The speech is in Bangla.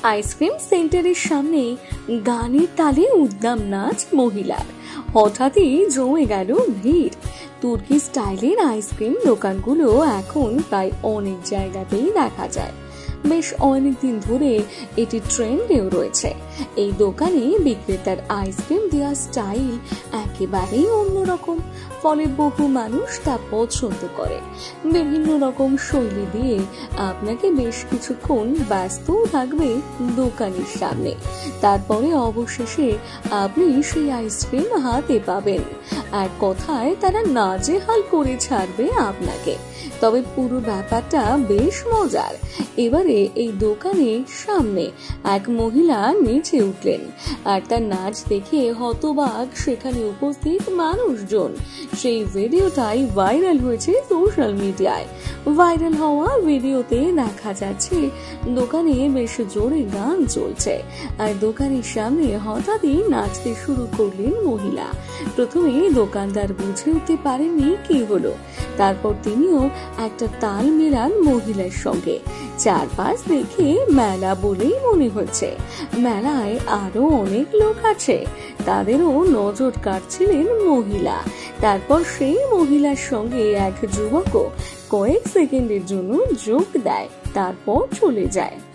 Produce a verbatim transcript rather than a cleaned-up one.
আইসক্রিম সেন্টারের সামনে গানের তালে উদ্দাম নাচ মহিলার। হঠাৎই জমে গেল ভিড়। তুর্কি স্টাইলের আইসক্রিম দোকানগুলো এখন প্রায় অনেক জায়গাতেই দেখা যায়। বেশ অনেকদিন ধরে এটি ট্রেন্ডেও রয়েছে। এই দোকানে বিক্রেতার আইসক্রিম দেওয়া স্টাইল একেবারেই অন্যরকম, ফলে বহু মানুষ তা পছন্দ করে। বিভিন্ন রকম শৈলী দিয়ে আপনাকে বেশ কিছুক্ষণ ব্যস্ত থাকবে দোকানের সামনে, তারপরে অবশেষে আপনি সেই আইসক্রিম হাতে পাবেন। এক কথায় তারা নাজেহাল করে ছাড়বে আপনাকে। তবে পুরো ব্যাপারটা বেশ মজার। এবারে এই দোকানের সামনে এক মহিলা নেচে উঠলেন, আর তার নাচ দেখে হতবাক সেখানে উপস্থিত মানুষজন। সেই ভিডিওটাই ভাইরাল হয়েছে সোশ্যাল মিডিয়ায়। ভাইরাল হওয়া ভিডিওতে দেখা যাচ্ছে দোকানে বেশ জোরে গান চলছে, আর দোকানের সামনে হঠাৎই নাচতে শুরু করলেন মহিলা। প্রথমে দোকানদার বুঝে উঠতে পারেননি কি হলো, তারপর তিনিও একটা তাল মেলান মহিলার সঙ্গে। চারপাশ দেখে মেলা বলেই মনে হচ্ছে। মেলায় আরো অনেক লোক আছে, তাদেরও নজর কাটছিলেন মহিলা। তারপর সেই মহিলার সঙ্গে এক যুবকও কয়েক সেকেন্ডের জন্য যোগ দেয়, তারপর চলে যায়।